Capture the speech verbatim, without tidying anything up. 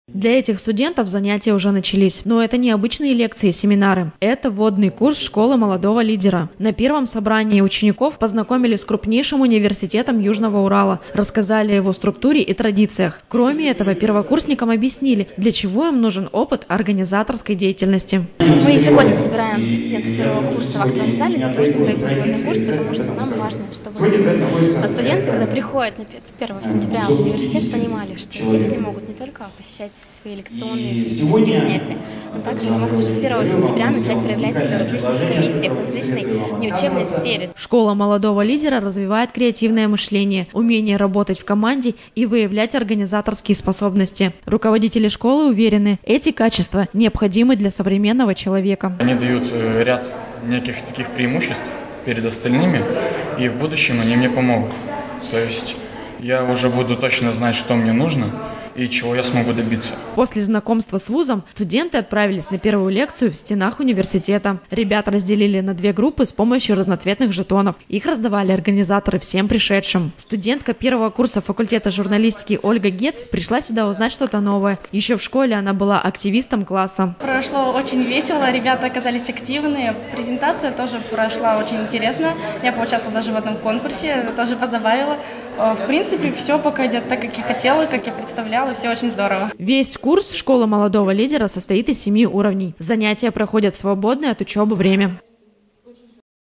Для этих студентов занятия уже начались, но это не обычные лекции и семинары. Это вводный курс школы молодого лидера. На первом собрании учеников познакомили с крупнейшим университетом Южного Урала, рассказали о его структуре и традициях. Кроме этого, первокурсникам объяснили, для чего им нужен опыт организаторской деятельности. Мы ежегодно собираем студентов первого курса в актовом зале для того, чтобы провести вводный курс, потому что нам важно, чтобы студенты, когда приходят на первого сентября в университет, понимали, что здесь они могут не только посещать свои лекционные теоретические занятия, но также они могут уже с первого сентября начать проявлять себя в различных комиссиях, в различной неучебной сфере. Школа молодого лидера развивает креативное мышление, умение работать в команде и выявлять организаторские способности. Руководители школы уверены, эти качества необходимы для современного человека. Они дают ряд неких таких преимуществ перед остальными, и в будущем они мне помогут. То есть я уже буду точно знать, что мне нужно и чего я смогу добиться. После знакомства с вузом студенты отправились на первую лекцию в стенах университета. Ребят разделили на две группы с помощью разноцветных жетонов. Их раздавали организаторы всем пришедшим. Студентка первого курса факультета журналистики Ольга Гец пришла сюда узнать что-то новое. Еще в школе она была активистом класса. Прошло очень весело, ребята оказались активные. Презентация тоже прошла очень интересно. Я поучаствовала даже в одном конкурсе, это тоже позабавило. В принципе, все пока идет так, как я хотела, как я представляла. Все очень здорово. Весь курс «Школа молодого лидера» состоит из семи уровней. Занятия проходят в свободное от учебы время.